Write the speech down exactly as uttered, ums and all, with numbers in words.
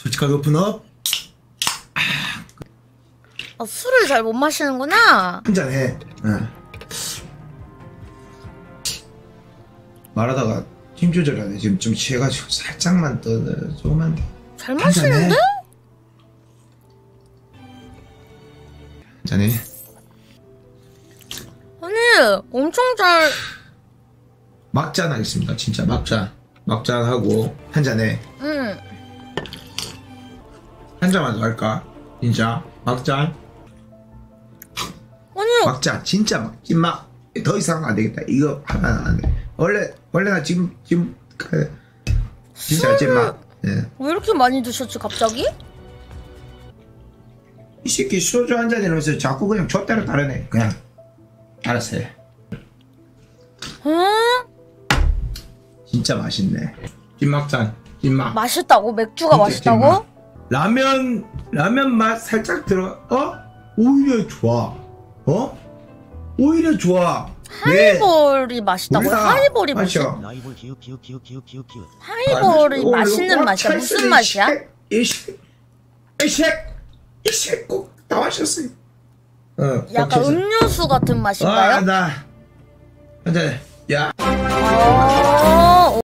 솔직하게 오픈업. 아, 술을 잘 못 마시는구나. 한잔 해. 응. 말하다가 힘 조절하네. 지금 좀 취해가지고 살짝만 더 조금만 더. 잘 마시는데? 한잔해. 아니 엄청 잘. 막잔 하겠습니다. 진짜 막잔. 막잔 하고 한잔해. 응. 한 잔만 더 할까? 진짜 막잔. 아니 막잔 진짜 막 찐막. 더 이상 안 되겠다. 이거 하면 안 돼. 원래 원래 나 지금 지금 그 진짜 찐막. 예. 왜 이렇게 많이 드셨지 갑자기? 이 새끼 소주 한 잔 이러면서 자꾸 그냥 좆대로 따르네. 그냥 알았어 해. 응? 진짜 맛있네. 찐막잔 찐막. 맛있다고? 맥주가 진짜 맛있다고? 찐막. 라면 라면 맛 살짝 들어. 어? 오히려 좋아. 어? 오히려 좋아. 하이볼이 맛있다고? 몰라. 하이볼이 무슨 마셔. 하이볼이 맛있는 맛이야? 무슨 맛이야? 이색 이색 이색 꼭 다 마셨어. 어. 약간 음료수 같은 맛인가요? 아나 한잔. 야. 어.